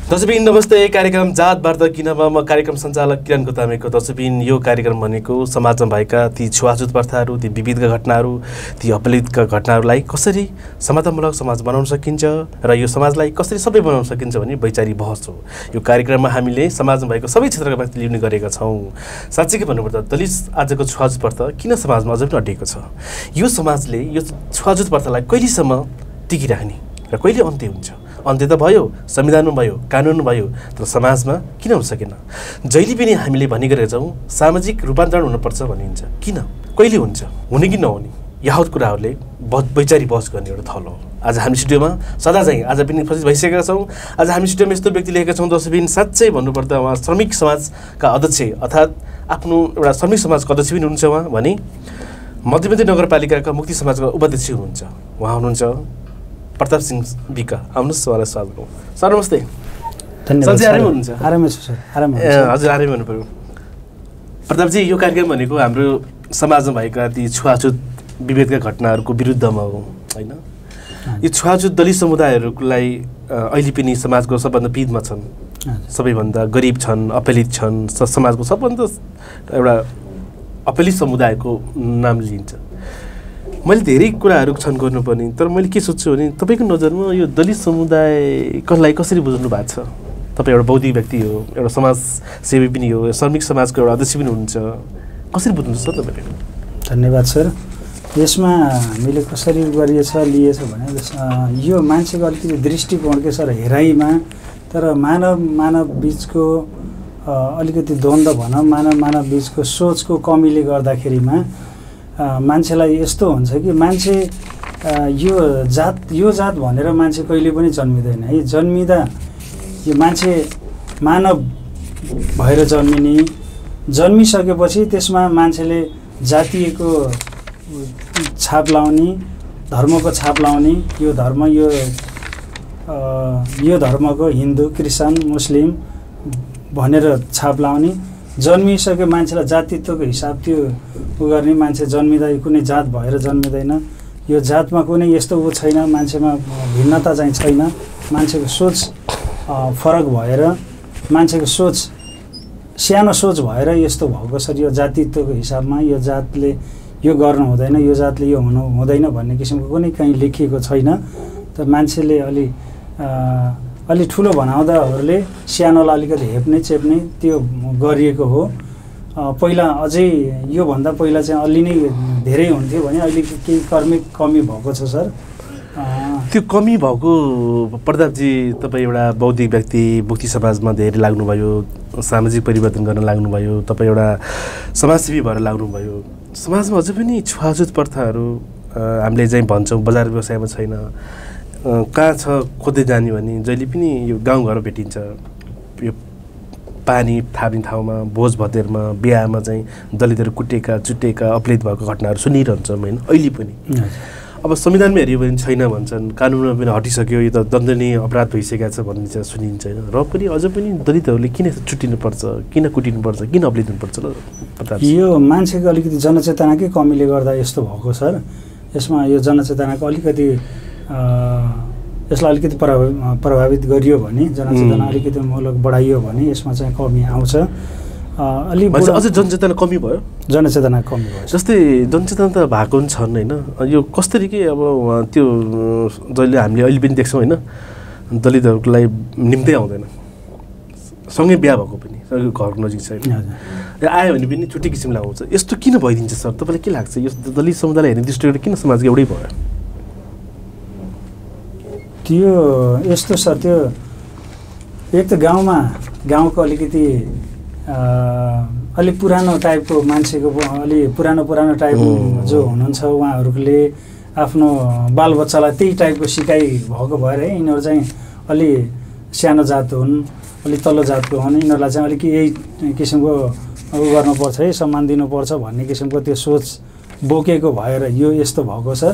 दर्शकबिन नमस्ते। कार्यक्रम जात वार्ता किनमा म कार्यक्रम सञ्चालक किरण गोतामेको। दर्शकबिन यो कार्यक्रम भनेको समाजमा भएका ती छुवाछुत प्रथाहरू, ती विविधका घटनाहरू, ती अपलितका घटनाहरूलाई कसरी समतामूलक समाज बनाउन सकिन्छ र यो समाजलाई कसरी सबै बनाउन सकिन्छ भन्ने वैचारिक बहस हो। यो कार्यक्रममा हामीले समाजमा भएको सबै क्षेत्रका व्यक्ति लिने गरेका छौँ। साँच्चै के भन्नुपर्दा दलित आजको छुवाछुत प्रथा किन समाजमा अझै पनि अड्डिएको छ? यो समाजले यो छुवाछुत प्रथालाई कहिलेसम्म टिकिराख्ने र कहिले अन्त्य हुन्छ? अन्त्य त भयो, संविधानमा भयो, कानुनमा भयो, तर समाजमा किन हुन सकेन? जहिले पनि हामीले भनिरहेका छौँ सामाजिक रूपान्तरण हुनुपर्छ भनिन्छ। किन, कहिले हुन्छ, हुने कि नहुने, यहाँको कुराहरूले वैचारिक बहस गर्ने एउटा थलो हो। आज हामी स्टुडियोमा सदा चाहिँ आज पनि भइसकेका छौँ। आज हामी स्टुडियोमा यस्तो व्यक्ति लिएका छौँ दर्शकबिन, साँच्चै भन्नुपर्दा उहाँ श्रमिक समाजका अध्यक्ष अर्थात् आफ्नो एउटा श्रमिक समाजको अध्यक्ष पनि हुनुहुन्छ उहाँ भने मध्यमन्त्री नगरपालिकाका मुक्ति समाजका उपाध्यक्ष हुनुहुन्छ। उहाँ हुनुहुन्छ प्रताप सिंह विक। आउनुहोस्, उहाँलाई स्वागत गरौँ। सर नमस्ते। धन्यवाद। आरामै हुनुहुन्छ? आरामै छु सर, आरामै। हजुर आरामै हुनु पऱ्यो। प्रतापजी, यो कार्यक्रम भनेको हाम्रो समाजमा भएका ती छुवाछुत विभेदका घटनाहरूको विरुद्धमा हो होइन? यो छुवाछुत दलित समुदायहरूलाई अहिले पनि समाजको सबभन्दा पीडमा छन्, सबैभन्दा गरिब छन्, अपलित छन्, समाजको सबभन्दा एउटा अपलित समुदायको नाम लिन्छ। मैले धेरै कुराहरू छन् गर्नुपर्ने, तर मैले के सोध्छु भने तपाईँको नजरमा यो दलित समुदायकोलाई कसरी बुझ्नु भएको छ? तपाईँ एउटा बौद्धिक व्यक्ति हो, एउटा समाजसेवी पनि हो, श्रमिक समाजको एउटा अध्यक्ष पनि हुनुहुन्छ, कसरी बुझ्नुहुन्छ सर तपाईँले? धन्यवाद सर। यसमा हामीले कसरी गरिएछ लिएछ भने यो मान्छेको अलिकति दृष्टिकोण के सर हेराइमा, तर मानव बिचको अलिकति द्वन्द्व भनौँ, मानव बिचको सोचको कमीले गर्दाखेरिमा मान्छेलाई यस्तो हुन्छ कि मान्छे यो जात भनेर मान्छे कहिले पनि जन्मिँदैन है। जन्मिँदा यो मान्छे मानव भएर जन्मिसकेपछि त्यसमा मान्छेले जातीयको छाप लाउने, धर्मको छाप लाउने, यो धर्मको हिन्दू, क्रिस्चियन, मुस्लिम भनेर छाप लाउने, जन्मिसके मान्छेलाई जातित्वको हिसाब त्यो गर्ने। मान्छे जन्मिँदा कुनै जात भएर जन्मिँदैन। यो जातमा कुनै यस्तो छैन, मान्छेमा भिन्नता चाहिँ छैन। मान्छेको सोच फरक भएर, मान्छेको सोच सानो सोच भएर यस्तो भएको छ। यो जातित्वको हिसाबमा यो जातले यो गर्नु हुँदैन, यो जातले यो हुनु हुँदैन भन्ने किसिमको कुनै कहीँ लेखिएको छैन। त मान्छेले अलि ठुलो बनाउँदाहरूले सानोलाई अलिकति हेप्ने चेप्ने त्यो गरिएको हो। पहिला अझै योभन्दा पहिला चाहिँ अलि नै धेरै हुन्थ्यो भने अहिले केही कमी भएको छ सर। त्यो कमी भएको प्रतापजी, तपाईँ एउटा बौद्धिक व्यक्ति, मुक्ति समाजमा धेरै लाग्नुभयो, सामाजिक परिवर्तन गर्न लाग्नुभयो, तपाईँ एउटा समाजसेवी भएर लाग्नुभयो। समाजमा अझै पनि छुवाछुत प्रथाहरू हामीले चाहिँ भन्छौँ बजार व्यवसायमा छैन, कहाँ छ खोज्दै जाने भने जहिले पनि यो गाउँघरमा भेटिन्छ। यो पानी थाप्ने ठाउँमा, भोज भतेरमा, बिहामा चाहिँ दलितहरू कुटेका चुटेका अपलित भएको घटनाहरू सुनिरहन्छौँ होइन अहिले पनि। अब संविधानमा हेऱ्यो भने छैन भन्छन्, कानुनमा पनि हटिसक्यो, यो त दण्डनीय अपराध भइसकेको छ भनिन्छ, सुनिन्छ होइन। र पनि अझ पनि दलितहरूले किन छुट्टिनुपर्छ, किन कुटिनुपर्छ, किन अपलित हुनुपर्छ ल? यो मान्छेको अलिकति जनचेतनाकै कमीले गर्दा यस्तो भएको सर। यसमा यो जनचेतनाको अलिकति यसलाई अलिकति प्रभावित गरियो भने, जनचेतना अलिकति मूलक बढाइयो भने यसमा चाहिँ कमी आउँछ। अझै जनचेतना कमी भयो, जनचेतना कमी भयो। जस्तै जनचेतना त भएको पनि छन् होइन। यो कसरी के अब त्यो जहिले हामीले अहिले पनि देख्छौँ होइन, दलितहरूलाई निम्तै आउँदैन, सँगै बिहा भएको पनि घर नजिक छैन, आयो भने पनि छुट्टै किसिमले आउँछ। यस्तो किन भइदिन्छ सर, तपाईँलाई के लाग्छ? यो दलित समुदायलाई हेर्ने दृष्टिकोण किन समाजको एउटै भयो? त्यो यस्तो सर, त्यो एक त गाउँको अलिकति अलि पुरानो टाइपको मान्छेको, अलि पुरानो टाइपको जो हुनुहुन्छ उहाँहरूले आफ्नो बालबच्चालाई त्यही टाइपको सिकाइ भएको भएर यिनीहरू चाहिँ अलि सानो जात हुन्, अलि तल्लो जातको हुन्, यिनीहरूलाई चाहिँ अलिक यही किसिमको गर्नुपर्छ है, सम्मान दिनुपर्छ भन्ने किसिमको त्यो सोच बोकेको भएर यो यस्तो भएको सर।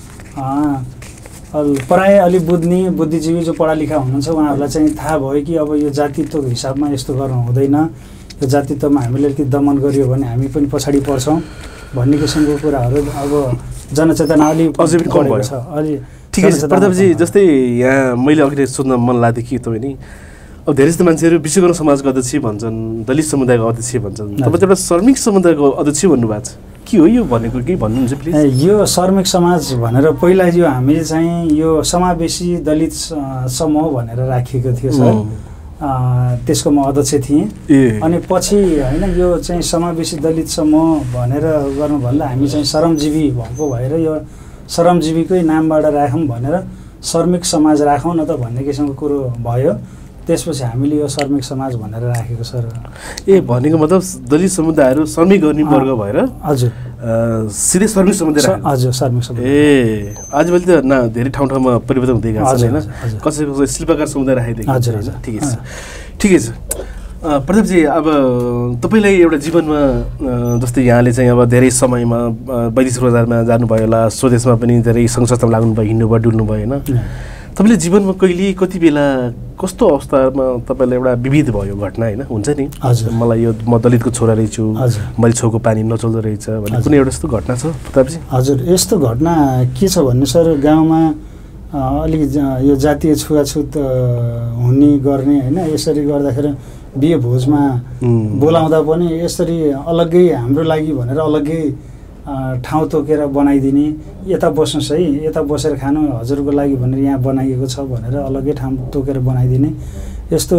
प्रायः अलि बुद्धिजीवी जो पढालेखा हुनुहुन्छ उहाँहरूलाई चाहिँ थाहा भयो कि अब यो जातित्वको हिसाबमा यस्तो गर्नु हुँदैन, यो जातित्वमा हामीले अलिकति दमन गरियो भने हामी पनि पछाडि पर्छौँ भन्ने किसिमको कुराहरू अब जनचेतना अलि अझै पनि कम भएको छ। अलि ठिकै छ प्रतापजी, जस्तै यहाँ मैले अघि सोध्न मन लाग्यो कि तपाईँ नि अब धेरै जस्तो मान्छेहरू विश्वकर्म समाजको अध्यक्ष भन्छन्, दलित समुदायको अध्यक्ष भन्छन्, तपाईँ एउटा श्रमिक समुदायको अध्यक्ष भन्नुभएको छ, के हो यो भनेको, केही भन्नुहुन्छ प्लिज? यो श्रमिक समाज भनेर पहिला यो हामीले चाहिँ यो समावेशी दलित समूह भनेर राखिएको थियो सर। त्यसको म अध्यक्ष थिएँ। अनि पछि होइन यो चाहिँ समावेशी दलित समूह भनेर गर्नुभन्दा हामी चाहिँ श्रमजीवी भएको भएर यो श्रमजीवीकै नामबाट राखौँ भनेर श्रमिक समाज राखौँ न त भन्ने किसिमको कुरो भयो। त्यसपछि हामीले यो श्रमिक समाज भनेर राखेको सर। भनेको मतलब दलित समुदायहरू श्रमिक गर्ने वर्ग भएर हजुर सिधै श्रमिक समुदाय हजुर श्रमिक समुदाय। आजभोलि त धेरै ठाउँमा परिवर्तन हुँदै गएको छ होइन, कसै कसै शिल्पकार समुदाय राखिदिएको छ होइन। ठिकै छ प्रदीपजी, अब तपाईँलाई एउटा जीवनमा जस्तै यहाँले चाहिँ अब धेरै समयमा वैदेशिक रोजगारमा जानुभयो होला, स्वदेशमा पनि धेरै सङ्घ संस्थामा लाग्नुभयो, हिँड्नुभयो डुल्नुभयो होइन। तपाईँले जीवनमा कहिले कति बेला कस्तो अवस्थामा तपाईँलाई एउटा विविध भयो घटना होइन, हुन्छ नि मलाई यो म दलितको छोरा रहेछु, मैले छेउको पानी नचल्दो रहेछ भन्ने कुनै एउटा यस्तो घटना छ प्रतापजी? हजुर यस्तो घटना के छ भन्नु सर, गाउँमा अलिक यो जातीय छुवाछुत हुने गर्ने होइन, यसरी गर्दाखेरि बिहे भोजमा बोलाउँदा पनि यसरी अलग्गै हाम्रो लागि भनेर अलग्गै ठाउँ तोकेर बनाइदिने, यता बस्नुहोस् है, यता बसेर खानु हजुरको लागि भनेर यहाँ बनाइएको छ भनेर अलग्गै ठाउँ तोकेर बनाइदिने यस्तो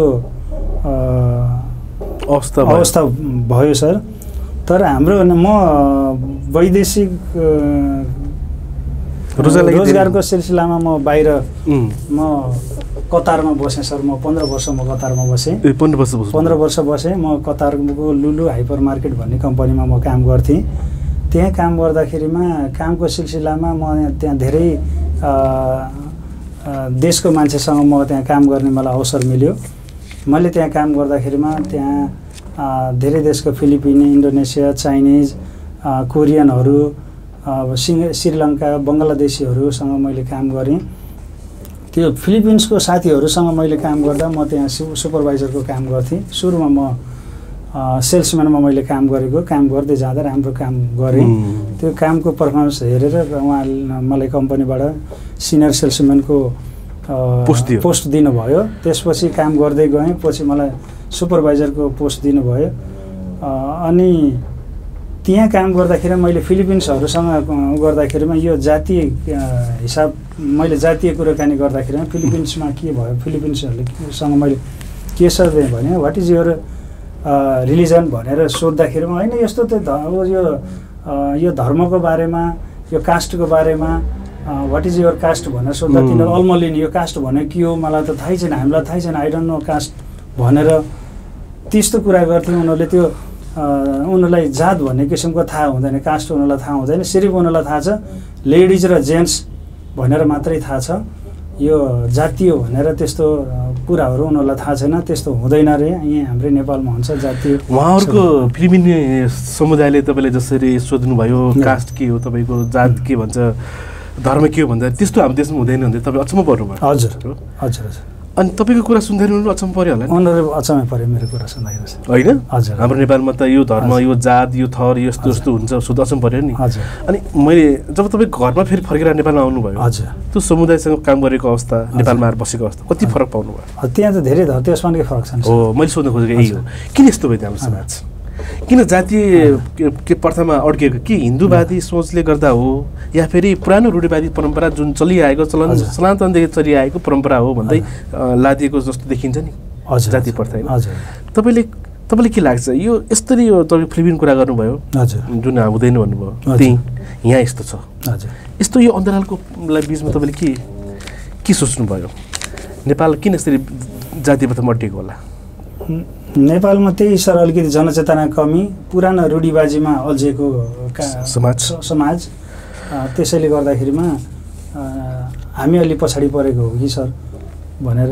अवस्था भयो सर। तर हाम्रो म वैदेशिक रोजगारको सिलसिलामा म बाहिर म कतारमा बसेँ सर। म 15 वर्ष म कतारमा बसेँ। 15 वर्ष बसेँ। म कतारको लुलु हाइपर मार्केट भन्ने कम्पनीमा म काम गर्थेँ। त्यहाँ काम गर्दाखेरिमा कामको सिलसिलामा म त्यहाँ धेरै देशको मान्छेसँग म त्यहाँ काम गर्ने मलाई अवसर मिल्यो। मैले त्यहाँ काम गर्दाखेरिमा त्यहाँ धेरै देशको फिलिपिनी, इन्डोनेसिया, चाइनिज, कोरियनहरू, श्रीलङ्का, बङ्गलादेशीहरूसँग मैले काम गरेँ। त्यो फिलिपिन्सको साथीहरूसँग मैले काम गर्दा म त्यहाँ सुपरभाइजरको काम गर्थेँ। सुरुमा म सेल्सम्यानमा मैले काम गरेको, काम गर्दै जाँदा राम्रो काम गरेँ। त्यो कामको पर्फर्मेन्स हेरेर उहाँ मलाई कम्पनीबाट सिनियर सेल्सम्यानको पोस्ट दिनुभयो। त्यसपछि काम गर्दै गएँ, पछि मलाई सुपरभाइजरको पोस्ट दिनुभयो। अनि त्यहाँ काम गर्दाखेरि मैले फिलिपिन्सहरूसँग गर्दाखेरिमा यो जातीय हिसाब मैले जातीय कुराकानी गर्दाखेरिमा फिलिपिन्समा के भयो, फिलिपिन्सहरूलेसँग मैले के सोधेँ भने व्हाट इज योर रिलिजन भनेर सोद्धाखेरिमा होइन यस्तो त यो धर्मको बारेमा, यो कास्टको बारेमा व्हाट इज योर कास्ट भनेर सोद्धा तिनीहरू अल्मलिने यो कास्ट भनेको के हो मलाई त थाहै छैन, हामीलाई थाहै छैन, आई डोन्ट नो कास्ट भनेर त्यस्तो कुरा गर्थ्यो। उनीहरूले त्यो उनीहरूलाई जात भन्ने किसिमको थाहा हुँदैन, कास्ट उनीहरूलाई थाहा हुँदैन, सिर्फ उनीहरूलाई थाहा छ लेडिज र जेन्ट्स भनेर मात्रै थाहा छ। यो जातीय भनेर त्यस्तो कुराहरू उनीहरूलाई थाहा छैन, त्यस्तो हुँदैन रे यहाँ हाम्रै नेपालमा हुन्छ जातीय। उहाँहरूको फिलिपिनी समुदायले तपाईँले जसरी सोध्नुभयो कास्ट के हो, तपाईँको जात के भन्छ, धर्म के हो भन्दा त्यस्तो हाम्रो देशमा हुँदैन भन्दा तपाईँ अचम्म पर्नुभयो? हजुर हजुर हजुर। अनि तपाईँको कुरा सुन्दाखेरि उनीहरू अचम्म पऱ्यो होला? उनीहरू अचम्मै पऱ्यो मेरो कुरा सुन्दाखेरि होइन? हजुर। हाम्रो नेपालमा त यो धर्म, यो जात, यो थर यस्तो यस्तो हुन्छ सुध अचम्म पऱ्यो नि। हजुर। अनि मैले जब तपाईँ घरमा फेरि फर्केर नेपालमा आउनुभयो, हजुर, त्यो समुदायसँग काम गरेको अवस्था, नेपालमा आएर बसेको अवस्था कति फरक पाउनुभयो? त्यहाँ त धेरै त्यसमा नै फरक छ। हो, मैले सोध्न खोजेको यही हो, किन यस्तो भयो हाम्रो समाज? किन जातीय के प्रथामा अड्किएको? के हिन्दूवादी सोचले गर्दा हो या फेरि पुरानो रूढिवादी परम्परा जुन चलिआएको सनातनदेखि चलिआएको परम्परा हो भन्दै लादिएको जस्तो देखिन्छ नि जातीय प्रथा? तपाईँले के लाग्छ यो यसरी यो तपाईँ फिलिपिन कुरा गर्नुभयो जुन हुँदैन भन्नुभयो, त्यही यहाँ यस्तो छ, यस्तो यो अन्तरालको बिचमा तपाईँले के सोच्नुभयो? नेपाल किन यसरी जातीय प्रथामा अड्किएको होला? नेपालमा त्यही सर अलिकति जनचेतना कमी, पुरानो रूढिवाजीमा अल्झेको समाज, त्यसैले गर्दाखेरिमा हामी अलि पछाडि परेको हो कि सर भनेर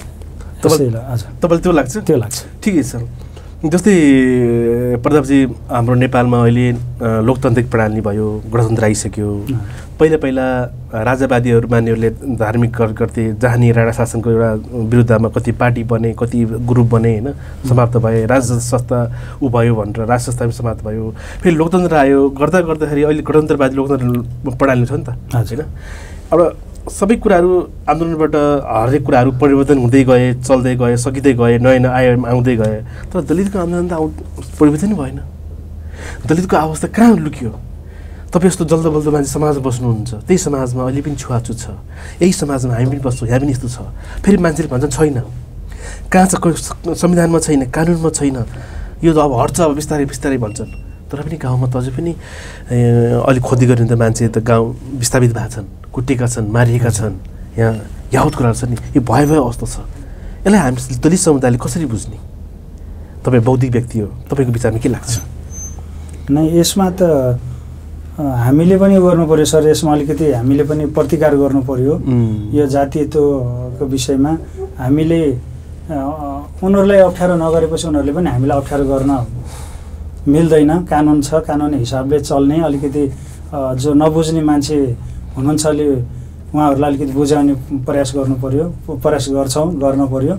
तपाईँलाई त्यो लाग्छ? त्यो लाग्छ। ठिकै छ। जस्तै प्रतापजी, हाम्रो नेपालमा अहिले लोकतान्त्रिक प्रणाली भयो, गणतन्त्र आइसक्यो। पहिला राजावादीहरू मान्नेहरूले धार्मिक गर्थे, जहाँनिर राणा शासनको एउटा विरुद्धमा कति पार्टी बने, कति ग्रुप बने होइन, समाप्त भए। राज संस्था भयो भनेर राज संस्था पनि समाप्त भयो। फेरि लोकतन्त्र आयो, गर्दाखेरि अहिले गणतन्त्रवादी लोकतन्त्र प्रणाली छ नि त होइन। अब सबै कुराहरू आन्दोलनबाट हरेक कुराहरू परिवर्तन हुँदै गए, चल्दै गए, सकिँदै गए, नयाँ नयाँ आउँदै गए, तर दलितको आन्दोलन त परिवर्तन भएन। दलितको अवस्था कहाँ लुक्यो? तपाईँ यस्तो जल्दोबल्दो मान्छे समाजमा बस्नुहुन्छ, त्यही समाजमा अहिले पनि छुवाछुत छ, यही समाजमा हामी पनि बस्छौँ, यहाँ पनि यस्तो छ। फेरि मान्छेले भन्छन् छैन, कहाँ छ, संविधानमा छैन, कानुनमा छैन, यो त अब हट्छ, अब बिस्तारै बिस्तारै भन्छन्। तर पनि गाउँमा त अझै पनि अलिक खोजी गर्ने त मान्छे त गाउँ विस्थापित भएको छन्, कुटेका छन्, मारिएका छन्, यहाँ यावत कुराहरू छ नि, यो भय अवस्था छ। यसलाई हामी दलित समुदायले कसरी बुझ्ने? तपाईँ बौद्धिक व्यक्ति हो, तपाईँको विचारमा के लाग्छ? नै यसमा त हामीले पनि गर्नु पर्यो सर, यसमा अलिकति हामीले पनि प्रतिकार गर्नु पर्यो। यो जातीयताको विषयमा हामीले उनीहरूलाई अप्ठ्यारो नगरेपछि उनीहरूले पनि हामीलाई अप्ठ्यारो गर्न मिल्दैन। कानुन छ, कानुन हिसाबले चल्ने। अलिकति जो नबुझ्ने मान्छे हुनुहुन्छ अलि उहाँहरूलाई अलिकति बुझाउने प्रयास गर्नु पर्यो, प्रयास गर्न पर्यो।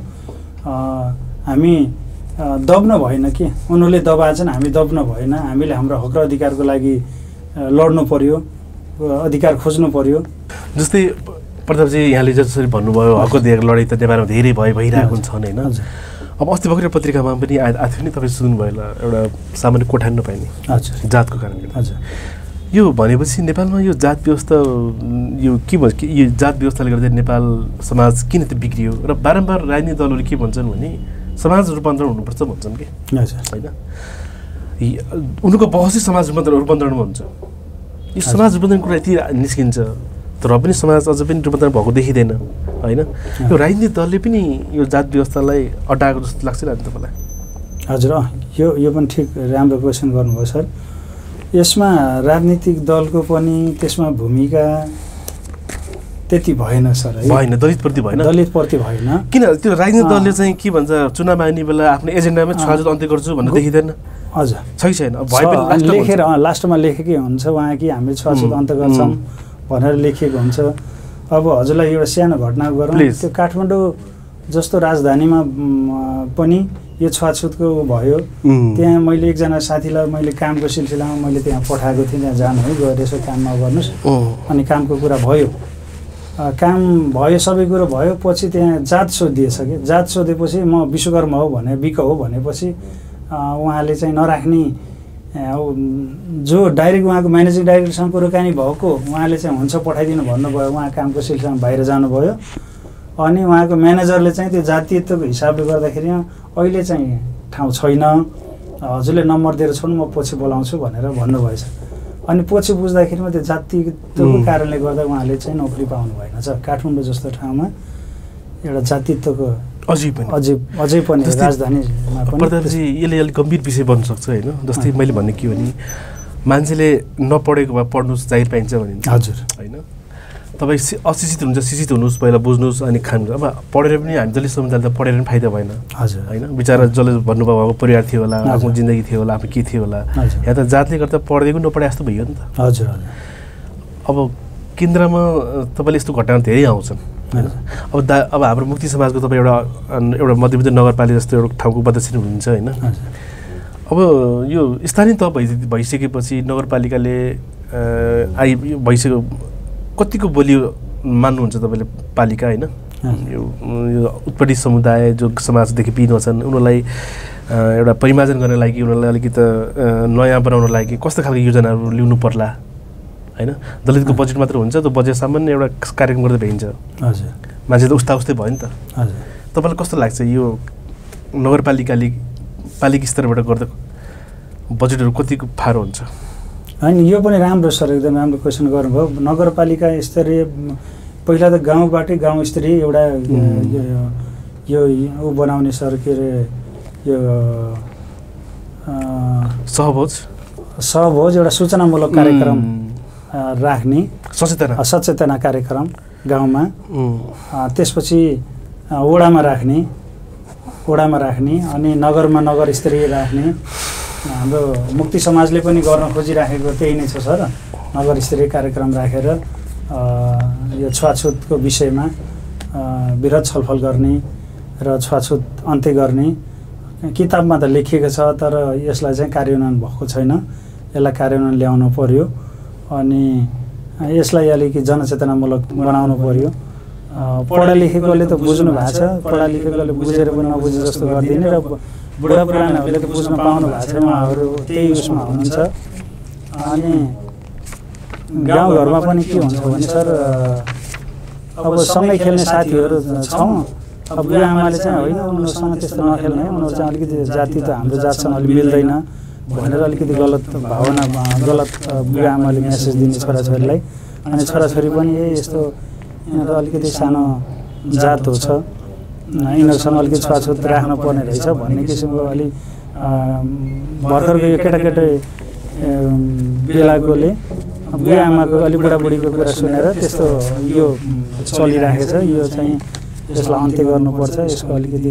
हामी दब्न भएन कि उनीहरूले दबाएछन्, हामी दब्न भएन। हामीले हाम्रो हक र अधिकारको लागि लड्नु पर्यो, अधिकार खोज्नु पर्यो। जस्तै प्रतापजी यहाँले जसरी भन्नुभयो हक अधिकार लडाइँ त नेपालमा धेरै भइरहेको छन् होइन। अब अस्ति भर्खर पत्रिकामा पनि आएको थियो नि, तपाईँ सुन्नुभयो होला, एउटा सामान्य कोठान नपाइने जातको कारणले। हजुर, यो भनेपछि नेपालमा यो जात व्यवस्था यो के भन्छ, यो जात व्यवस्थाले गर्दा नेपाल समाज किन त बिग्रियो? र बारम्बार राजनीतिक दलहरूले के भन्छन् भने समाज रूपान्तरण हुनुपर्छ भन्छन् कि होइन, उनीहरूको बहसै समाज रूपान्तरणमा हुन्छ। यो समाज रूपान्तरण कुरा यति निस्किन्छ तर पनि समाज अझ पनि रूपान्तरण भएको देखिँदैन होइन। यो राजनीतिक दलले पनि यो जात व्यवस्थालाई अड्डाएको जस्तो लाग्छ नि तपाईँलाई? हजुर, यो पनि ठिक राम्रो क्वेसन गर्नुभयो सर। यसमा राजनीतिक दलको पनि त्यसमा भूमिका त्यति भएन सर, है? भएन, दलितप्रति भएन, दलितप्रति भएन। किन त्यो राजनीतिक दलले चाहिँ के भन्छ, चुनाव आउने बेला आफ्नो एजेन्डामै छुवाछुत अन्त्य गर्छु भन्ने देखिँदैन? हजुर, छैन, लेखेर लास्टमा लेखेकै हुन्छ उहाँ कि हामीले छुवाछुत अन्त्य गर्छौँ भनेर लेखिएको हुन्छ। अब हजुरलाई एउटा सानो घटना गरौँ, त्यो काठमाडौँ जस्तो राजधानीमा पनि यो छुवाछुतको भयो। त्यहाँ मैले एकजना साथीलाई मैले कामको सिलसिलामा मैले त्यहाँ पठाएको थिएँ, त्यहाँ जानु है, गएर यसो काम नगर्नुहोस्, अनि कामको कुरा भयो, काम भयो, सबै कुरो भयो। पछि त्यहाँ जात सोधिएछ कि, जात सोधेपछि म विश्वकर्मा हो भने, बिक हो भनेपछि उहाँले चाहिँ नराख्ने, जो डाइरेक्ट उहाँको म्यानेजिङ डाइरेक्टरसँग कुराकानी भएको, उहाँले चाहिँ हुन्छ पठाइदिनु भन्नुभयो, उहाँ कामको सिलसिलामा बाहिर जानुभयो। अनि उहाँको म्यानेजरले चाहिँ त्यो जातीयताको हिसाबले गर्दाखेरि अहिले चाहिँ ठाउँ छैन, हजुरले नम्बर दिएर छोड्नु, म पछि बोलाउँछु भनेर भन्नुभएछ। अनि पछि बुझ्दाखेरिमा त्यो जातीयताको कारणले गर्दा उहाँले चाहिँ नोकरी पाउनु भएन छ। काठमाडौँ जस्तो ठाउँमा एउटा जातीयताको अझै पनि राजधानीमा पनि। प्रतापजी यसले अलिक गम्भीर विषय बन्न सक्छ होइन। जस्तै मैले भन्ने के भने मान्छेले नपढेको भए पढ्नु जाहिर पाइन्छ भने, हजुर होइन, तपाईँ अशिक्षित हुनुहुन्छ, शिक्षित हुनुहोस्, पहिला बुझ्नुहोस् अनि खानु। अब पढेर पनि हामी दलित समुदायले त पढेर पनि फाइदा भएन, हजुर, होइन। बिचरा जसले भन्नुभयो अब परिवार थियो होला, आफ्नो जिन्दगी थियो होला, आफ्नो के थियो होला, यहाँ त जातले गर्दा पढेको नपढे जस्तो भयो नि त। हजुर, अब केन्द्रमा तपाईँले यस्तो घटना धेरै आउँछन् होइन। अब हाम्रो मुक्ति समाजको तपाईँ एउटा मध्यवित्त नगरपालिका जस्तो एउटा ठाउँको उपाध्यक्ष हुनुहुन्छ होइन। अब यो स्थानीय तह भइसकेपछि नगरपालिकाले भइसक्यो, कतिको बलियो मान्नुहुन्छ तपाईँले पालिका होइन? यो उत्पीडित समुदाय जो समाजदेखि पिन छन् उनीहरूलाई एउटा परिमार्जन गर्नको लागि, उनीहरूलाई अलिकति नयाँ बनाउनको लागि कस्तो खालको योजनाहरू ल्याउनु पर्ला होइन? दलितको बजेट मात्र हुन्छ, त्यो बजेट सामान्य एउटा कार्यक्रम गर्दा भइन्छ। हजुर, मान्छे त उस्तै भयो नि त। हजुर, तपाईँलाई कस्तो लाग्छ यो नगरपालिकाले पालिका स्तरबाट गर्दा बजेटहरू कतिको फारो हुन्छ? होइन, यो पनि राम्रो सर, एकदम राम्रो क्वेसन गर्नुभयो। नगरपालिका स्तरीय पहिला त गाउँबाटै गाउँ स्तरीय एउटा यो बनाउने सर, के अरे यो सहभोज एउटा सूचनामूलक कार्यक्रम राख्ने, सचेतना कार्यक्रम गाउँमा, त्यसपछि वडामा राख्ने अनि नगरमा नगर स्तरीय राख्ने। हाम्रो मुक्ति समाजले पनि गर्न खोजिराखेको त्यही नै छ सर, नगर स्तरीय कार्यक्रम राखेर यो छुवाछुतको विषयमा विरत छलफल गर्ने र छुवाछुत अन्त्य गर्ने। किताबमा त लेखिएको छ तर यसलाई चाहिँ कार्यान्वयन भएको छैन, यसलाई कार्यान्वयन ल्याउनु पर्यो। अनि यसलाई अलिकति जनचेतनामूलक बनाउनु पर्यो। पढा लेखेकोले त बुझ्नु भएको छ, पढा लेखेकोले बुझेर पनि नबुझे जस्तो गरिदिने र बुढा पुरानाहरूले त बुझ्न पाउनु भएको छ, उहाँहरू त्यही उसमा हुनुहुन्छ। अनि गाउँघरमा पनि के हुन्छ भने सर अब सँगै खेल्ने साथीहरू छौँ, अब बुढा आमाले चाहिँ होइन उनीहरूसँग त्यस्तो नखेल्ने, उनीहरू चाहिँ अलिकति जाति त हाम्रो जातसँग अलिक मिल्दैन भनेर अलिकति गलत भावना गलत बुढा आमाले मेसेज दिने छोराछोरीलाई। अनि छोराछोरी पनि यस्तो यिनीहरू अलिकति सानो जात हो छ, यिनीहरूसँग अलिकति छुवाछुत राख्नुपर्ने रहेछ भन्ने किसिमको अलिक भर्खरको यो केटाकेटी बेलाकोले बुढा आमाको अलिक बुढाबुढीको कुरा सुनेर त्यस्तो यो चलिराखेको छ। यो चाहिँ यसलाई अन्त्य गर्नुपर्छ, यसको अलिकति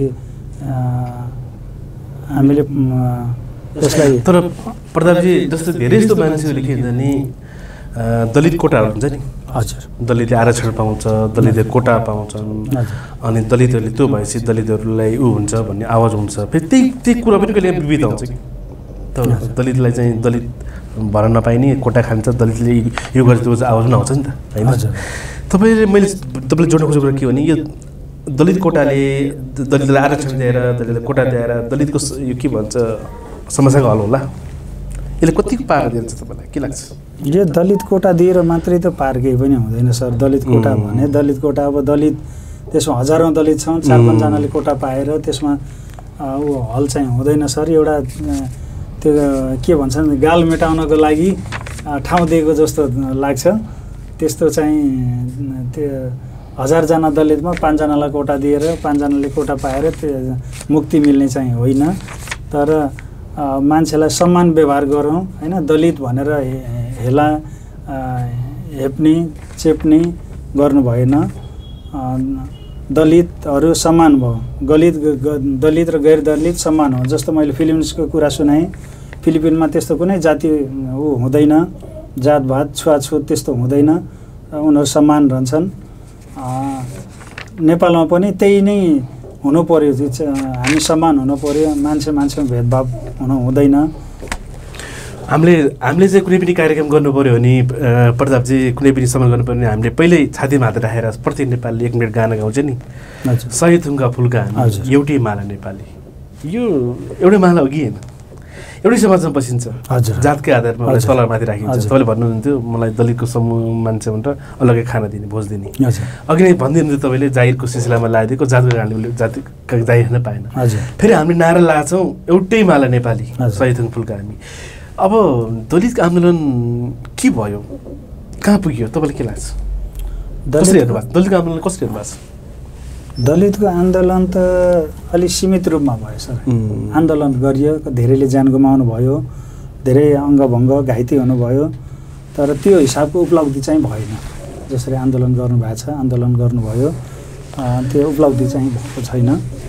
हामीले यसलाई। तर प्रतापजी जस्तो धेरै जस्तो मान्छेहरूले के हुन्छ नि दलित कोटाहरू हुन्छ नि, हजुर दलित आरक्षण पाउँछ, दलित कोटा पाउँछन्, अनि दलितहरूले त्यो भएपछि दलितहरूलाई ऊ हुन्छ भन्ने आवाज हुन्छ। फेरि त्यही कुरा पनि कहिले विविध आउँछ कि त दलितलाई चाहिँ दलित भर्न नपाइने, कोटा खान्छ, दलितले यो गरेर त्यो आवाज पनि आउँछ नि त होइन। तपाईँले जोड्न खोजेको कुरा के हो भने यो दलित कोटाले दलितलाई आरक्षण दिएर दलितलाई कोटा दिएर दलितको यो के भन्छ समस्याको हल होला, यसले कति पार दिन्छ तपाईँलाई के लाग्छ? यो दलित कोटा दिएर मात्रै त पार केही पनि हुँदैन सर। दलित कोटा भने दलित कोटा अब दलित त्यसमा हजारौँ दलित छौँ, 4-5जनाले कोटा पाएर त्यसमा ऊ हल चाहिँ हुँदैन सर। एउटा त्यो के भन्छन् गाल मेटाउनको लागि ठाउँ दिएको जस्तो लाग्छ। त्यस्तो चाहिँ त्यो 1000जना दलितमा 5जनालाई कोटा दिएर 5जनाले कोटा पाएर त्यो मुक्ति मिल्ने चाहिँ होइन। तर मान्छेलाई सम्मान व्यवहार गरौँ होइन, दलित भनेर हेला हेप्ने चेप्ने गर्नु भएन। दलितहरू समान भयो, दलित र गैर दलित समान हो। जस्तो मैले फिलिपिन्सको कुरा सुनाएँ, फिलिपिनमा त्यस्तो कुनै जाति ऊ हुँदैन, जातभात छुवाछुत त्यस्तो हुँदैन, उनीहरू समान रहन्छन्। नेपालमा पनि त्यही नै हुनु पर्यो, हामी समान हुनु पर्यो, मान्छेमा भेदभाव हुनु हुँदैन। हामीले चाहिँ कुनै पनि कार्यक्रम गर्नु पऱ्यो भने प्रतापजी कुनै पनि सम्मान गर्नु पऱ्यो भने हामीले पहिल्यै छातीमा हात राखेर प्रत्येक नेपालीले 1 मिनट गाना गाउँछ नि, सही थुङ्गा फुल्का हामी एउटै माला नेपाली। यो एउटै माला हो कि होइन, एउटै समाजमा बसिन्छ, जातकै आधारमा तलमाथि राखिन्छ। तपाईँले भन्नुहुन्थ्यो मलाई दलितको समूह मान्छे भनेर अलग्गै खाना दिने भोज दिने, अघि नै भनिदिनुहुन्थ्यो तपाईँले जागिरको सिलसिलामा लगाइदिएको जातको कारणले जातिका जागिर खान पाएन। फेरि हामीले नारा लगाएको छौँ एउटै माला नेपाली सही थुङ्गा फुल्का हामी। अब दलितको आन्दोलन के भयो, कहाँ पुग्यो, तपाईँलाई के लाग्छ? कसरी हेर्नु भएको दलितको आन्दोलन, कसरी हेर्नु भएको छ? दलितको आन्दोलन त अलिक सीमित रूपमा भयो सर। आन्दोलन गरियो, धेरैले ज्यान गुमाउनु भयो, धेरै अङ्गभङ्ग घाइते हुनुभयो, तर त्यो हिसाबको उपलब्धि चाहिँ भएन। जसरी आन्दोलन गर्नुभएको छ, आन्दोलन गर्नुभयो, त्यो उपलब्धि चाहिँ भएको छैन।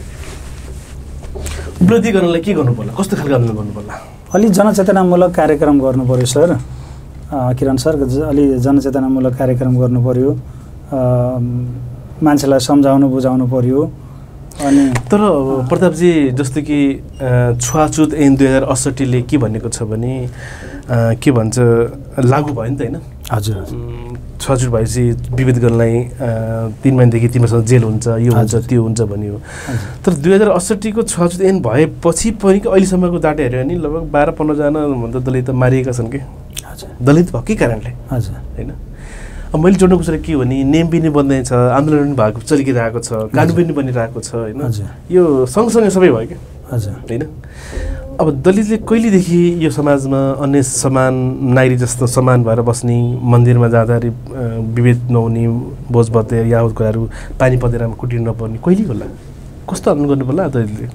उपलब्धि गर्नलाई के गर्नु पर्ला, कस्तो खालको आन्दोलन गर्नु पर्ला? अलि जनचेतनामूलक कार्यक्रम गर्नु पर्यो सर, किरण सर। अलि जनचेतनामूलक कार्यक्रम गर्नु पर्यो, मान्छेलाई सम्झाउनु बुझाउनु पर्यो। अनि तर प्रतापजी जस्तो कि छुवाछुत ऐन 2068ले के भनेको छ भने के भन्छ लागू भयो नि त होइन? हजुर। छुवाछुत भएपछि विभेद गर्नलाई 3 महिनादेखि 3 वर्षसम्म जेल हुन्छ, यो हुन्छ त्यो हुन्छ भन्यो। तर 2068को छुवाछुत ऐन भएपछि पनि अहिलेसम्मको डाटा हेऱ्यो भने लगभग 12-15जना भन्दा दलित मारिएका छन् कि दलित भएकै कारणले, हजुर होइन? अब मैले जोड्नु खोजेर के हो भने नेम पनि बन्दैछ, आन्दोलन पनि भएको चलिरहेको छ, कानुन पनि बनिरहेको छ होइन? यो सँगसँगै सबै भयो क्या, हजुर होइन? अब दलितले कहिलेदेखि यो समाजमा अन्य समान नागरिक जस्तो समान भएर बस्ने, मन्दिरमा जाँदाखेरि विभेद नहुने, बोझ बत्ते यावत कुराहरू पानी पँधेरामा कुटिनु नपर्ने कहिले होला, कस्तो आन्दोलन गर्नु पर्ला दलितले?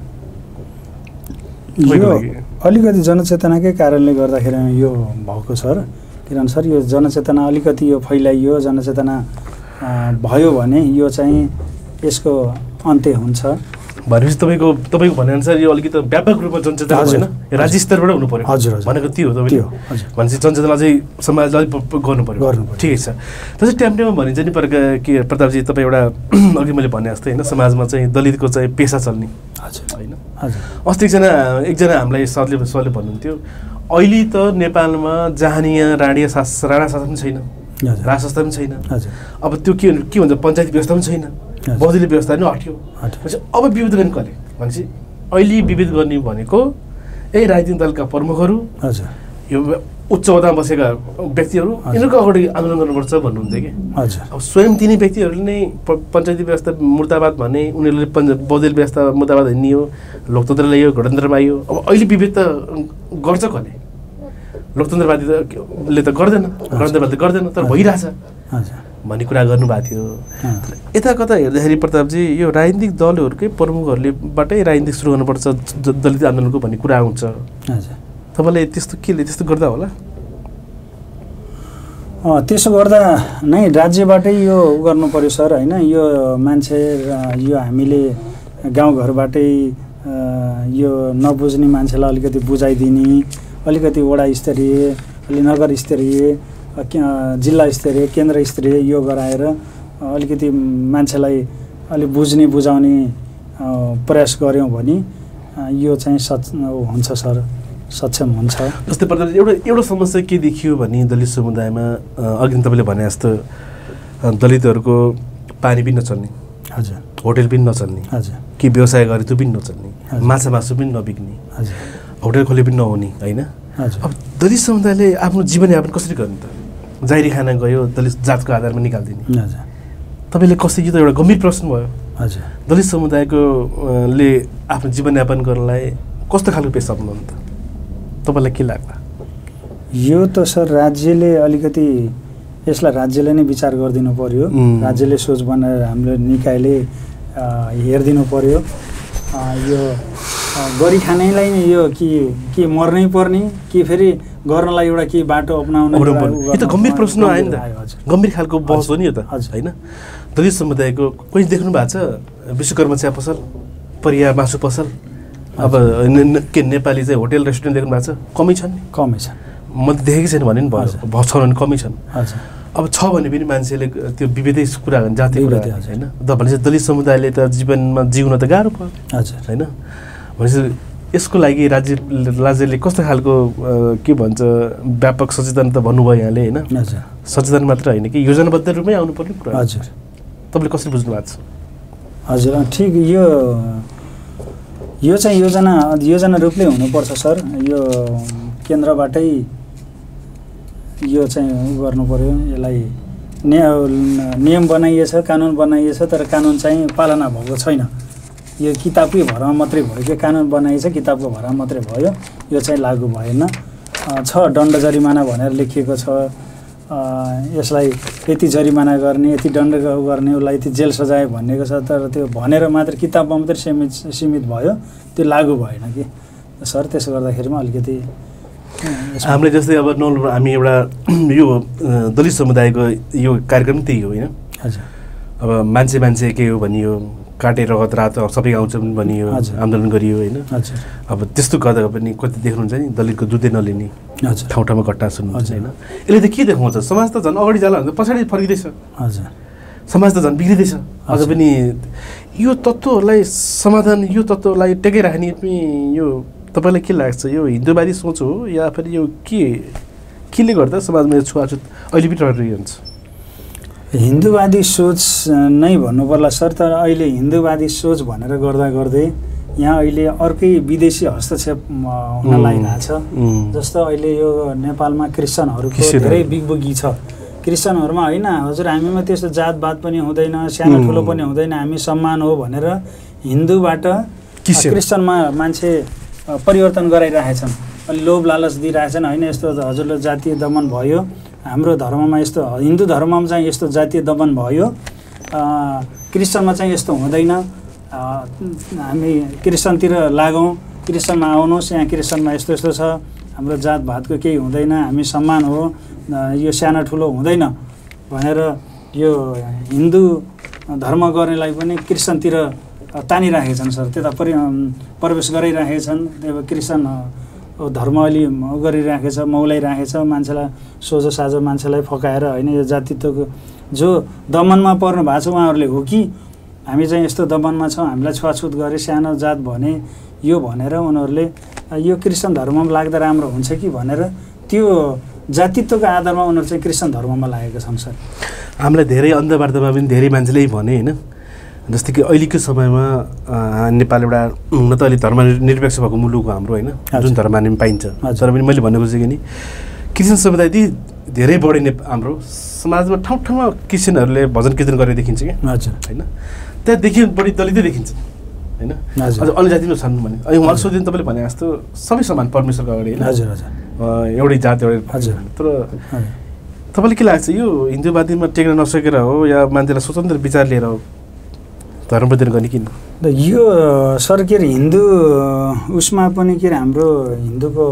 अलिकति जनचेतनाकै कारणले गर्दाखेरि यो भएको सर, किरण सर। यो जनचेतना अलिकति यो फैलाइयो, जनचेतना भयो भने यो चाहिँ यसको अन्त्य हुन्छ। भनेपछि तपाईँको भनेअनुसार यो अलिकति व्यापक रूपमा जनचेतना होइन, राज्य स्तरबाट हुनु पर्यो। हजुर भनेको त्यो हो तपाईँले भनेपछि जनचेतना चाहिँ समाजलाई अलिक गर्नु पर्यो, ठिकै छ। त्यसै टाइममा भनिन्छ नि के प्रतापजी, तपाईँ एउटा अघि मैले भने जस्तै होइन, समाजमा चाहिँ दलितको चाहिँ पेसा चल्ने होइन? अस्ति एकजना हामीलाई सरले भन्नुहुन्थ्यो अहिले त नेपालमा जहानिया राणा शासन छैन, राज संस्था पनि छैन। हजुर अब त्यो के भन्छ पञ्चायती व्यवस्था पनि छैन, बौद्धिक व्यवस्था पनि हट्यो। अब विविध गर्ने कसले भनेपछि अहिले विविध गर्ने भनेको यही राजनीतिक दलका प्रमुखहरू, हजुर यो उच्च ओहदामा बसेका व्यक्तिहरू यिनीहरूको अगाडि आन्दोलन गर्नुपर्छ भन्नुहुन्थ्यो कि। हजुर अब स्वयं तिनी व्यक्तिहरूले नै पञ्चायती व्यवस्था मुर्दाबाद भने, उनीहरूले बौद्धिक व्यवस्था मुर्दाबाद हिँड्नियो, लोकतन्त्र ल्यायो, गणतन्त्रमा आयो। अब अहिले विभेद त गर्छ कसले? लोकतन्त्रवादीले त गर्दैन, गणतन्त्रवादीले गर्दैन, तर भइरहेछ भन्ने कुरा गर्नुभएको थियो। यता कता हेर्दाखेरि प्रतापजी यो राजनीतिक दलहरूकै प्रमुखहरूलेबाटै राजनीति सुरु गर्नुपर्छ दलित आन्दोलनको भन्ने कुरा आउँछ। तपाईँलाई त्यस्तो केले त्यस्तो गर्दा होला? त्यसो गर्दा नै राज्यबाटै यो गर्नु पर्यो सर, होइन? यो मान्छे यो हामीले गाउँघरबाटै यो नबुझ्ने मान्छेलाई अलिकति बुझाइदिने, अलिकति वडा स्तरीय, अलि नगर स्तरीय, जिल्ला स्तरीय, केन्द्र स्तरीय यो गराएर अलिकति मान्छेलाई अलि बुझ्ने बुझाउने प्रयास गऱ्यौँ भने यो चाहिँ हुन्छ सर, सक्षम हुन्छ। जस्तै प्रताप एउटा समस्या के देखियो भने दलित समुदायमा अघि तपाईँले भने जस्तो दलितहरूको पानी पनि नचल्ने, हजुर होटल पनि नचल्ने, हजुर के व्यवसाय गरे त्यो पनि नचल्ने, माछा मासु पनि नबिक्ने, हजुर होटल खोले पनि नहुने, होइन? हजुर अब दलित समुदायले आफ्नो जीवनयापन कसरी गर्ने त? जाहिरी खाना गयो दलित जातको आधारमा निकालिदिने, हजुर तपाईँले कसरी? यो त एउटा गम्भीर प्रश्न भयो। हजुर दलित समुदायको ले आफ्नो जीवनयापन गर्नलाई कस्तो खालको पेसा अप्नाउनु त? तपाईँलाई के लाग्ला? यो त सर राज्यले अलिकति यसलाई राज्यले नै विचार गरिदिनु पर्यो, राज्यले सोच बनाएर हाम्रो निकायले हेरिदिनु पर्यो। यो गरी खानेलाई नै यो कि मर्नै पर्ने कि फेरि गर्नलाई एउटा के बाटो अप्नाउनु? यो त गम्भीर प्रश्न आयो नि त, गम्भीर खालको बहस हो नि यो त, होइन? दलित समुदायको कोही देख्नु भएको छ विश्वकर्मा चिया पसल, परिया मासु पसल, अब के नेपाली चाहिँ होटल रेस्टुरेन्ट देख्नु भएको छ? कमै छन्, कमै छन्। म त देखेकै छैन भने नि छ भने कमै छन्। अब छ भने पनि मान्छेले त्यो विविधै कुरा जाति कुरा, होइन? भनेपछि दलित समुदायले त जीवनमा जिउन त गाह्रो पर्यो, हजुर, होइन? भनेपछि यसको लागि राज्यले कस्तो खालको के भन्छ व्यापक सचेतन त भन्नुभयो यहाँले, होइन? सचेतन मात्र होइन कि योजनाबद्ध रूपमै आउनुपर्ने कुरा। हजुर, तपाईँले कसरी बुझ्नु भएको छ? हजुर ठिक, यो चाहिँ योजना रूपले हुनुपर्छ सर। यो केन्द्रबाटै यो चाहिँ गर्नु पर्यो। यसलाई नियम बनाइएछ, कानुन बनाइएछ, तर कानुन चाहिँ पालना भएको छैन। यो किताबकै भरमा मात्रै भयो कि कानुन बनाइएछ किताबको भरमा मात्रै भयो, यो चाहिँ लागू भएन। छ दण्ड जरिमाना भनेर लेखिएको छ, यसलाई यति जरिमाना गर्ने, यति दण्ड गर्ने, उसलाई यति जेल सजाय भनेको छ, तर त्यो भनेर मात्र किताबमा मात्रै सीमित भयो, त्यो लागू भएन कि सर। त्यसो गर्दाखेरिमा अलिकति हामीले जस्तै अब हामी एउटा यो दलित समुदायको यो कार्यक्रम त्यही हो, होइन? हजुर। अब मान्छे के हो भनियो, काटे रगत रात सबै आउँछ पनि भनियो, आन्दोलन गरियो, होइन? हजुर। अब त्यस्तो गर्दा पनि कति देख्नुहुन्छ नि दलितको दुधै नलिने, ठाउँ ठाउँमा घटना सुन्नुहुन्छ, होइन? यसले त के देखाउँछ? समाज त झन् अगाडि जाला भने पछाडि फर्किँदैछ। हजुर। समाज त झन् बिग्रिँदैछ। अझ पनि यो तत्त्वहरूलाई समाधान, यो तत्त्वलाई टेकाइराख्ने पनि यो तपाईँलाई के लाग्छ? यो हिन्दूवादी सोच हो या फेरि यो केले गर्दा समाजमा यो छुवाछुत अहिले पनि रहिरहन्छ? हिन्दूवादी सोच नै भन्नु पर्ला सर। तर अहिले हिन्दूवादी सोच भनेर गर्दै यहाँ अहिले अर्कै विदेशी हस्तक्षेप हुन लागिरहेछ। जस्तो अहिले यो नेपालमा क्रिस्चियनहरूको धेरै बिगबुगी छ। क्रिस्चियनहरूमा होइन हजुर हामीमा त्यस्तो जातवाद पनि हुँदैन, सानो ठुलो पनि हुँदैन, हामी सम्मान हो भनेर हिन्दूबाट क्रिस्चियनमा मान्छे परिवर्तन गराइरहेछन्, अलि लोभ लालच दिइरहेछन्। होइन यस्तो हजुरले जातीय दमन भयो, हाम्रो धर्ममा यस्तो, हिन्दू धर्ममा चाहिँ यस्तो जातीय दमन भयो, क्रिस्चियनमा चाहिँ यस्तो हुँदैन, हामी क्रिस्चियनतिर लागौँ, क्रिस्चियनमा आउनुहोस्, यहाँ क्रिस्चियनमा यस्तो यस्तो छ, हाम्रो जातभातको केही हुँदैन, हामी सम्मान हो, यो सानो ठुलो हुँदैन भनेर यो हिन्दू धर्म गर्नेलाई पनि क्रिस्चियनतिर तानिराखेछन् सर। त्यता प्रवेश गराइराखेछन्, त्यो क्रिस्चियन धर्म अलि गरिराखेछ, मौलाइराखेछ, मान्छेलाई सोझो साझो मान्छेलाई फकाएर, होइन? यो जातित्वको जो दमनमा पर्नु भएको छ उहाँहरूले हो कि हामी चाहिँ यस्तो दमनमा छौँ, हामीलाई छुवाछुत गरे, सानो जात भने यो भनेर उनीहरूले यो क्रिस्चियन धर्ममा लाग्दा राम्रो हुन्छ कि भनेर त्यो जातित्वको आधारमा उनीहरू चाहिँ क्रिस्चियन धर्ममा लागेका छन् सर। हामीलाई धेरै अन्धवार्तामा पनि धेरै मान्छेले भने होइन, जस्तै कि अहिलेको समयमा नेपाल एउटा हुन त अहिले धर्मनिरपेक्ष भएको मुलुक हो हाम्रो होइन, जुन धर्म मान्ने पाइन्छ, तर पनि मैले भन्नु खोजेको नि क्रिस्चियन समुदाय धेरै बढी हाम्रो समाजमा ठाउँ ठाउँमा क्रिस्चियनहरूले भजन कीर्तन गरेर देखिन्छ कि होइन, त्यहाँदेखि बढी दलितै देखिन्छ होइन। अझ अन्य जातिमा छन् भने अनि उहाँले सोधिनु तपाईँले भने जस्तो सबै समान परमेश्वरको अगाडि होइन, एउटै जात एउटै। तर तपाईँले के लाग्छ यो हिन्दूवादीमा टेक्न नसकेर हो या मान्छेलाई स्वतन्त्र विचार लिएर हो धर्म परिवर्तन गर्ने किन? यो सर के अरे हिन्दू उसमा पनि के अरे हाम्रो हिन्दूको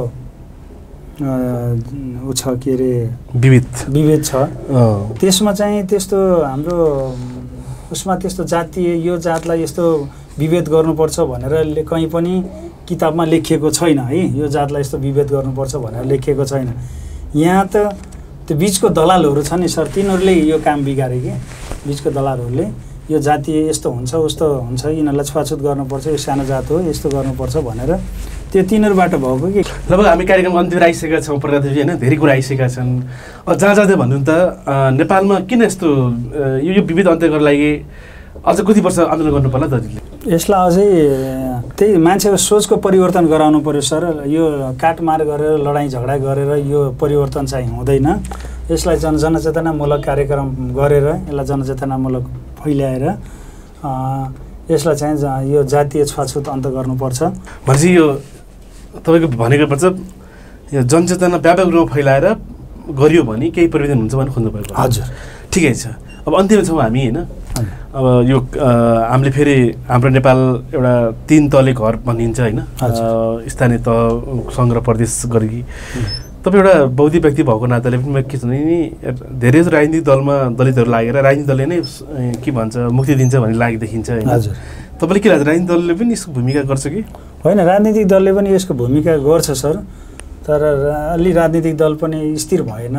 ऊ छ के अरे विभेद छ, त्यसमा चाहिँ त्यस्तो हाम्रो उसमा त्यस्तो जातीय यो जातलाई यस्तो विभेद गर्नुपर्छ भनेर कहीँ पनि किताबमा लेखिएको छैन है, यो जातलाई यस्तो विभेद गर्नुपर्छ भनेर लेखिएको छैन। यहाँ त त्यो बिचको दलालहरू छ नि सर, तिनीहरूले यो काम बिगारे कि बिचको दलालहरूले यो जातीय यस्तो हुन्छ उस्तो हुन्छ, यिनीहरूलाई छुवाछुत गर्नुपर्छ, यो सानो जात हो यस्तो गर्नुपर्छ भनेर त्यो तिनीहरूबाट भएको कि। लगभग हामी कार्यक्रम अन्त्यतिर आइसकेका छौँ प्रकाशजी होइन, धेरै कुरा आइसकेका छन्। जहाँ जाँदै भन्नु त नेपालमा किन यस्तो यो विविध अन्त्य गर्नको लागि अझ कति वर्ष आन्दोलन गर्नु पर्ला दलितले? यसलाई अझै त्यही मान्छेको सोचको परिवर्तन गराउनु पर्यो सर। यो काटमार गरेर लडाइँ झगडा गरेर यो परिवर्तन चाहिँ हुँदैन। यसलाई जनचेतनामूलक कार्यक्रम गरेर यसलाई जनचेतनामूलक फैल्याएर यसलाई चाहिँ यो जातीय छुवाछुत अन्त गर्नुपर्छ। भनेपछि यो तपाईँको भनेको मतलब यो जनचेतना व्यापक रूपमा फैलाएर गरियो भने केही परिवर्तन हुन्छ भने खोज्नु पऱ्यो। हजुर ठिकै छ। अब अन्त्यमा छौँ हामी होइन, अब यो हामीले फेरि हाम्रो नेपाल एउटा 3 तले घर भनिन्छ होइन, स्थानीय तह सङ्घ र प्रदेश गरी। तपाईँ एउटा बौद्धिक व्यक्ति भएको नाताले पनि के छ भने नि धेरै राजनीतिक दलमा दलितहरू लागेर राजनीतिक दलले नै के भन्छ मुक्ति दिन्छ भन्ने लागेको देखिन्छ होइन। तपाईँले के लाग्छ राजनीतिक दलले पनि यसको भूमिका गर्छ कि होइन? राजनीतिक दलले पनि यसको भूमिका गर्छ सर, तर अलि राजनीतिक दल पनि स्थिर भएन।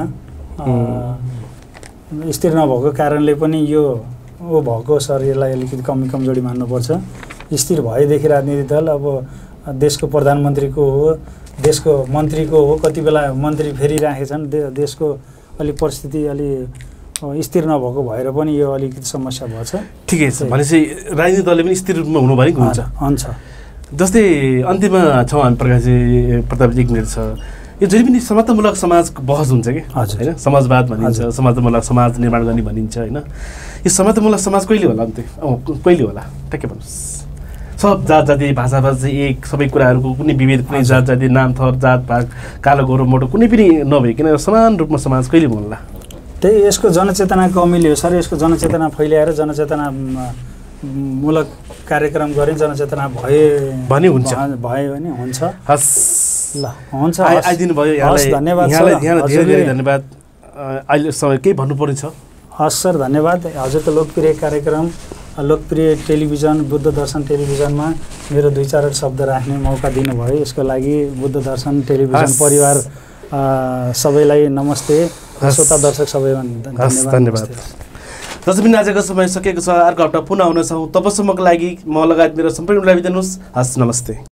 स्थिर नभएको कारणले पनि यो भएको सर, यसलाई अलिकति कमजोरी मान्नुपर्छ। स्थिर भएदेखि राजनीतिक दल अब देशको प्रधानमन्त्रीको हो, देशको मन्त्रीको हो, कति बेला मन्त्री फेरिराखेछन्, देशको अलि परिस्थिति अलि स्थिर नभएको भएर पनि यो अलिकति समस्या भएछ। ठिकै छ। भनेपछि राजनीतिक दलले पनि स्थिर रूपमा हुनु भनेको हुन्छ। जस्तै अन्त्यमा छौँ हामी प्रकाशजी, प्रतापजी 1 मिनट छ। यो जहिले पनि समतामूलक समाजको बहस हुन्छ कि होइन, समाजवाद भनिन्छ, समतामूलक समाज निर्माण गर्ने भनिन्छ होइन। यो समतामूलक समाज कहिले होला अन्त्य कहिले होला ट्याक्कै भन्नुहोस्? सब जात जाति भाषाभाषी एक सबै कुराहरूको कुनै विभेद, कुनै जात जाति नाम थर जात भाग कालो गोरो मोटो कुनै पनि नभइकन समान रूपमा समाज कहिले बन्ला? त्यही यसको जनचेतना कमीले हो सर। यसको जनचेतना फैल्याएर जनचेतना मूलक कार्यक्रम गरे जनचेतना भए भने हुन्छ, भयो भने हुन्छ। हस् ल हुन्छ, आइदिनु भयो यहाँलाई, धन्यवाद यहाँलाई धेरै धेरै धन्यवाद। अहिले समय केही भन्नुपर्ने छ? हस् सर, धन्यवाद। हजुरको लोकप्रिय कार्यक्रम लोकप्रिय टेलिभिजन बुद्ध दर्शन टेलिभिजनमा मेरो 2-4 शब्द राख्ने मौका दिनुभयो, यसको लागि बुद्ध दर्शन टेलिभिजन परिवार सबैलाई नमस्ते, श्रोता दर्शक सबैमा धन्यवाद। जसरी पनि आजको समय सकिएको छ, अर्को हप्ता पुनः आउनेछौँ। तबसम्मको लागि म लगायत मेरो सम्पूर्ण बिदा दिनुहोस्। हस्, नमस्ते।